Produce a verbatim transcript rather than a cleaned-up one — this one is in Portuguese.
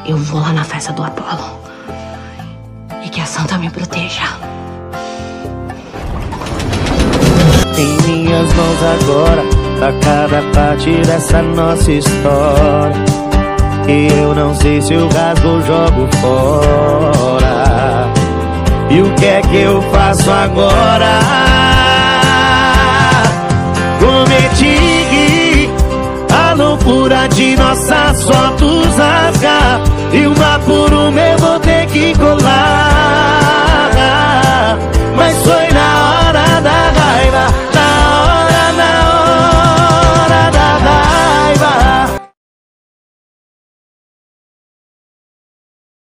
Eu vou lá na festa do Apolo. E que a Santa me proteja. Em minhas mãos agora tá cada parte dessa nossa história. E eu não sei se eu rasgo ou jogo fora. E o que é que eu faço agora? Cometi a loucura de nossas fotos rasgar. E uma por uma eu vou ter que colocar.